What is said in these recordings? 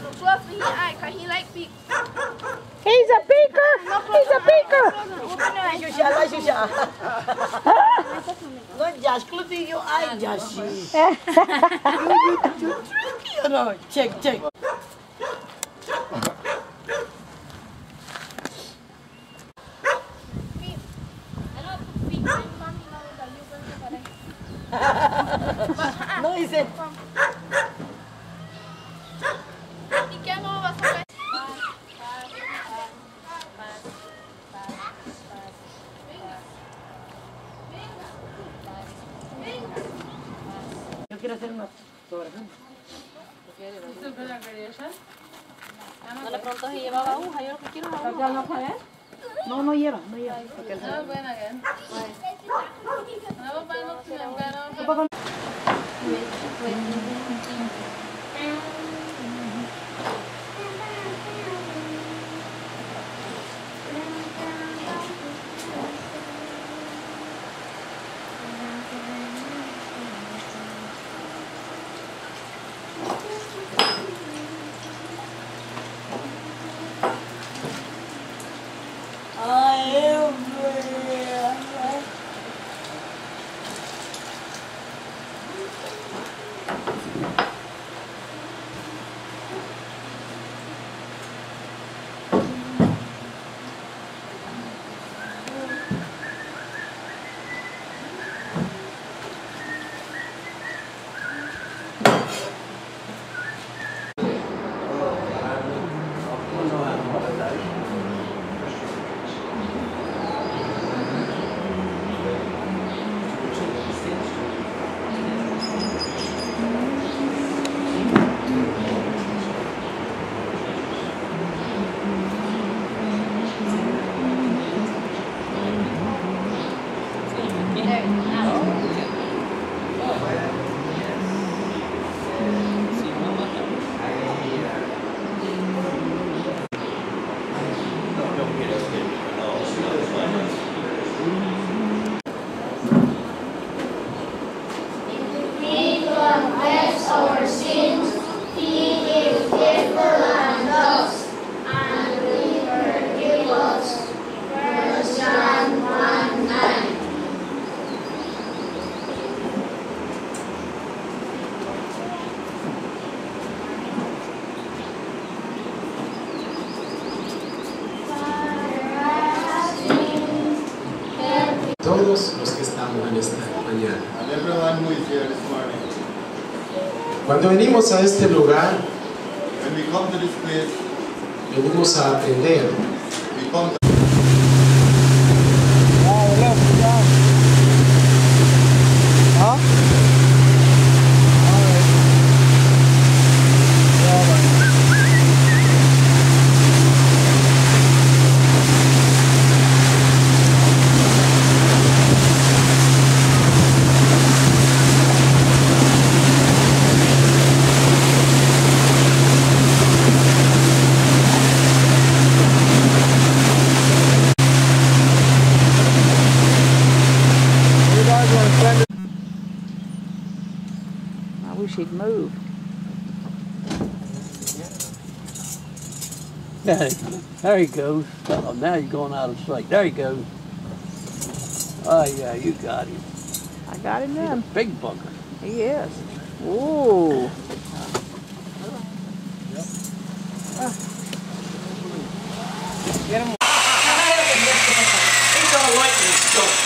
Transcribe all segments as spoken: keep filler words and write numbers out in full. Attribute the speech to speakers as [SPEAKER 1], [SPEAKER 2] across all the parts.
[SPEAKER 1] fluffy. He eye, cause he like feet.
[SPEAKER 2] He's a beaker. He's a beaker.
[SPEAKER 3] Shusha, shusha. No, just closing your eye, just. You, you, you tricky, you know. Check, check. No, he said. Yo quiero hacer una fotografía.
[SPEAKER 1] No le preguntó si llevaba aguja, yo lo que quiero es aguja.
[SPEAKER 3] No, no lleva, no lleva.
[SPEAKER 4] Todos los que estamos en esta mañana. Cuando venimos a este lugar, venimos a aprender.
[SPEAKER 2] I wish he'd move.
[SPEAKER 5] There he goes. Oh, now he's going out of sight. There he goes. Oh, yeah, you got him.
[SPEAKER 2] I got him
[SPEAKER 5] He's
[SPEAKER 2] then.
[SPEAKER 5] a big bugger.
[SPEAKER 2] He is. Ooh.
[SPEAKER 3] Get him. He's all white and stuff.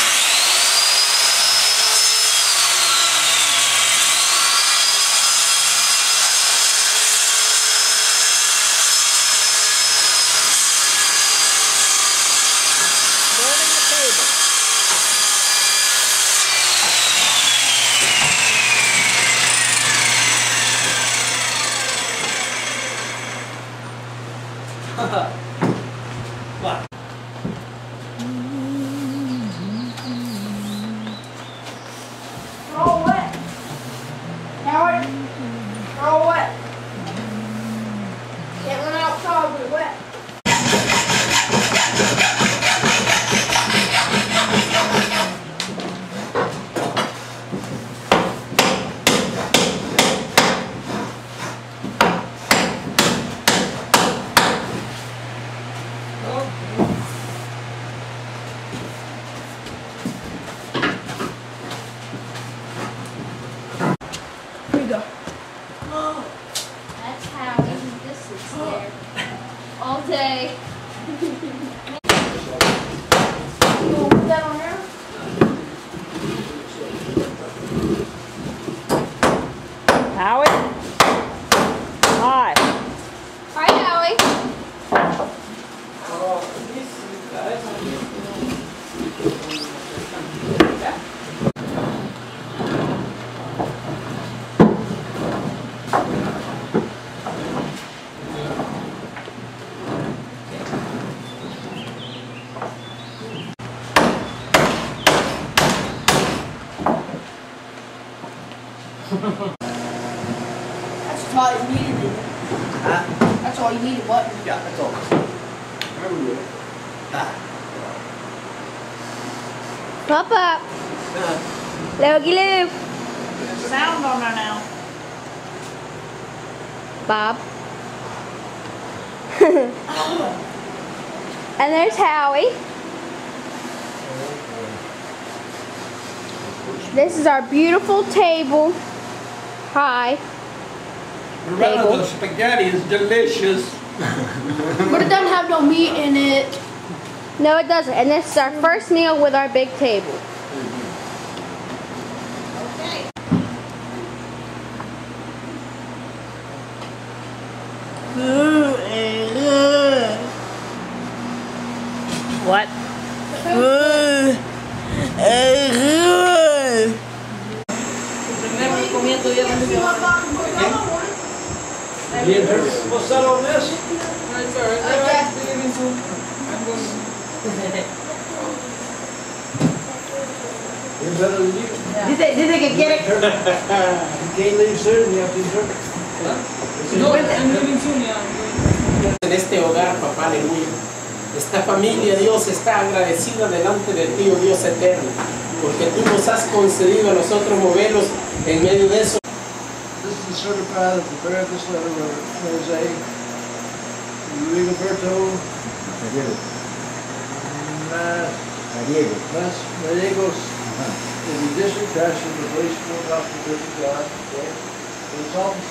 [SPEAKER 3] What?
[SPEAKER 1] Throw wet. Howard, throw wet. Can't run outside with it wet. today.
[SPEAKER 2] Howie? Hi.
[SPEAKER 1] Hi, Howie.
[SPEAKER 3] That's all you needed. Huh? That's all you needed, what? Yeah, that's all. Ah.
[SPEAKER 1] Pop up. Looky Lou.
[SPEAKER 2] Sound on there now.
[SPEAKER 1] Bob. And there's Howie. This is our beautiful table. Hi.
[SPEAKER 5] Loretta, the spaghetti is delicious.
[SPEAKER 3] But it doesn't have no meat in it.
[SPEAKER 1] No, it doesn't. And this is our first meal with our big table.
[SPEAKER 3] Okay.
[SPEAKER 2] What?
[SPEAKER 5] What's that on this? You better leave.
[SPEAKER 2] Dice, dice que quiere.
[SPEAKER 5] You can't leave soon, you have to leave.
[SPEAKER 4] En este hogar, papá, aleluya. Esta familia, Dios, está agradecida delante de ti, oh Dios eterno, porque tú nos has concedido a nosotros moverlos en medio de eso.
[SPEAKER 5] This is the certified that prepared this letter, Jose Rigoberto Mas Gallegos, in the district pastor of the police court officer, District God, okay? For this office.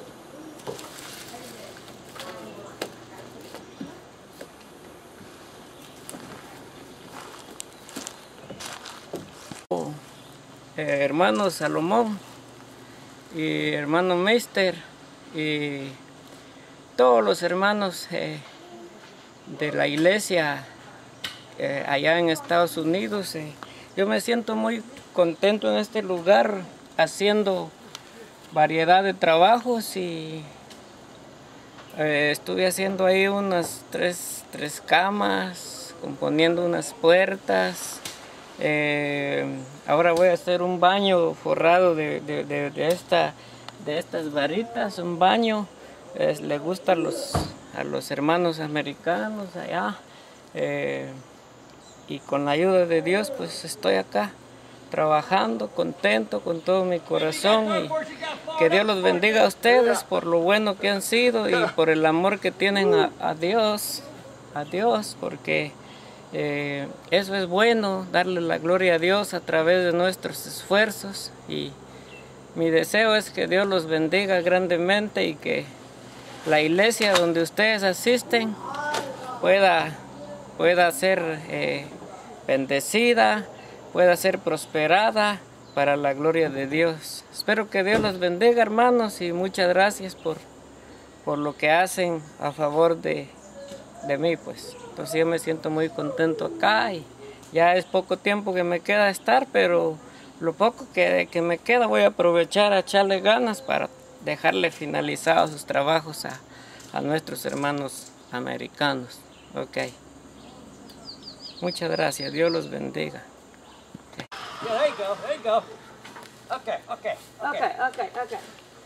[SPEAKER 6] Eh, hermano Salomón y hermano Meister y todos los hermanos eh, de la iglesia eh, allá en Estados Unidos. Eh, yo me siento muy contento en este lugar haciendo variedad de trabajos y eh, estuve haciendo ahí unas tres, tres camas, componiendo unas puertas. Eh, ahora voy a hacer un baño forrado de, de, de, de, esta, de estas varitas, un baño. Eh, le gusta a los, a los hermanos americanos allá. Eh, y con la ayuda de Dios pues estoy acá trabajando, contento con todo mi corazón. Y que Dios los bendiga a ustedes por lo bueno que han sido y por el amor que tienen a, a Dios, a Dios, porque Eh, eso es bueno, darle la gloria a Dios a través de nuestros esfuerzos, y mi deseo es que Dios los bendiga grandemente y que la iglesia donde ustedes asisten pueda, pueda ser eh, bendecida, pueda ser prosperada para la gloria de Dios. Espero que Dios los bendiga, hermanos, y muchas gracias por, por lo que hacen a favor de, de mí, pues. Entonces yo me siento muy contento acá y ya es poco tiempo que me queda estar, pero lo poco que, que me queda voy a aprovechar a echarle ganas para dejarle finalizados sus trabajos a, a nuestros hermanos americanos. Ok. Muchas gracias. Dios los bendiga. Okay.
[SPEAKER 5] Yeah, there you go, there you go. Okay, okay, okay.
[SPEAKER 1] Okay, okay,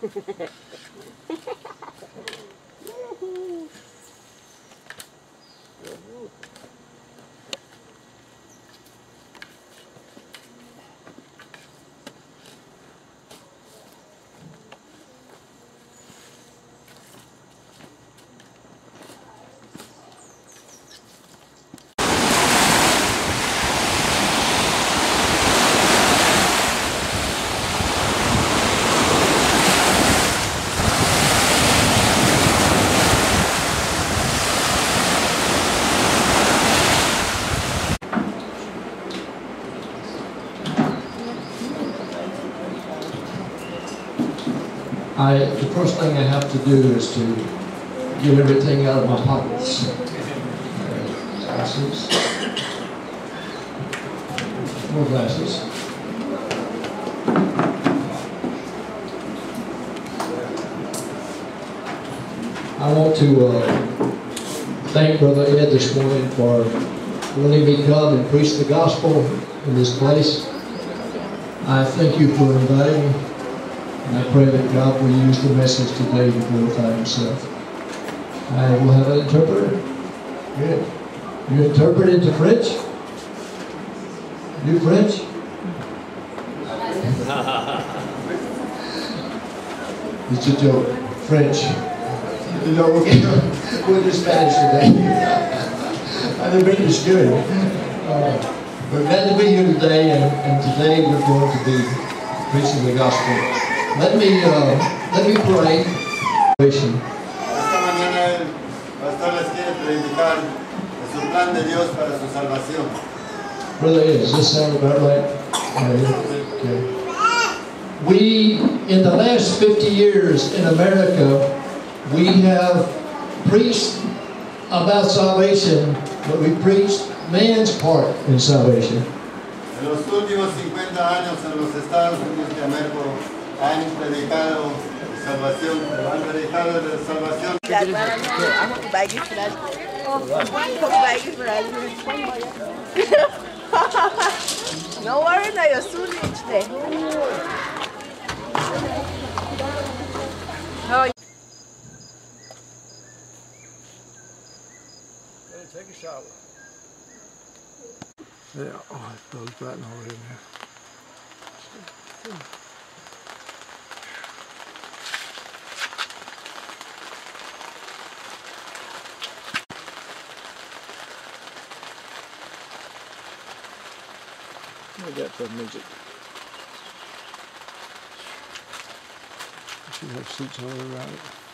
[SPEAKER 1] okay.
[SPEAKER 7] first thing I have to do is to get everything out of my pockets. Uh, glasses. More glasses. I want to uh, thank Brother Ed this morning for letting me come and preach the gospel in this place. I thank you for inviting me, and I pray that God will use the message today to glorify Himself. I will have an interpreter. Good. You interpret into French? You French? It's a joke. French. No, okay. We'll do Spanish today. I think English is good. Uh, we're glad to be here today, and, and today we're going to be preaching the gospel. Let me, uh, let me pray.
[SPEAKER 8] Esta mañana el pastor les quiere predicar de su plan de Dios para su salvación.
[SPEAKER 7] Brother, does this sound about right? Okay. We, in the last fifty years in America, we have preached about salvation, but we preached man's part in salvation.
[SPEAKER 8] En los últimos cincuenta años en los Estados Unidos de América han predicado de salvación, han predicado de salvación.
[SPEAKER 2] No worry, now you're soon each day.
[SPEAKER 7] Take a shower. Yeah, oh, it goes back and over in there. What that for music? Should have seats all around it.